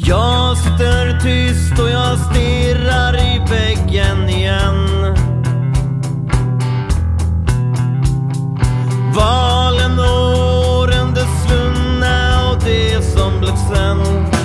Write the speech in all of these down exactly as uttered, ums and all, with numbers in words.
Jag sitter tyst och jag stirrar i väggen igen. Valen, åren, det svunna och det som blev sen.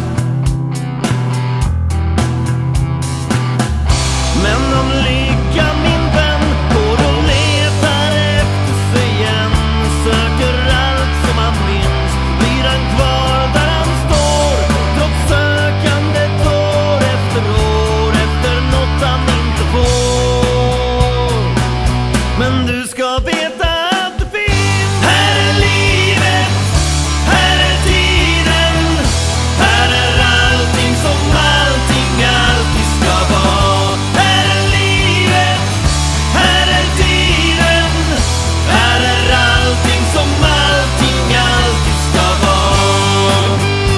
Men om lycka, min vän, går och letar efter sig igen, söker allt som han minns, blir han kvar där han står, trots sökandet år efter år, efter något han inte får. Men du ska veta att det finns. Här är livet, här är tiden, här är allting som allting alltid ska vara. Här är livet, här är tiden, här är allting som allting alltid ska vara.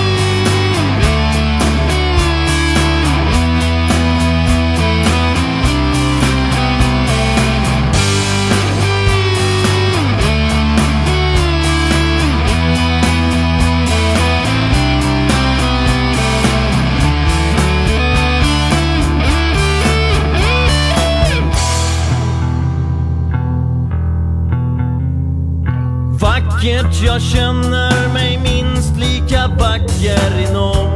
Vackert, jag känner mig minst lika vacker inom.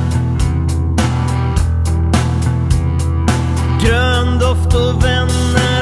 Grön doft och vänner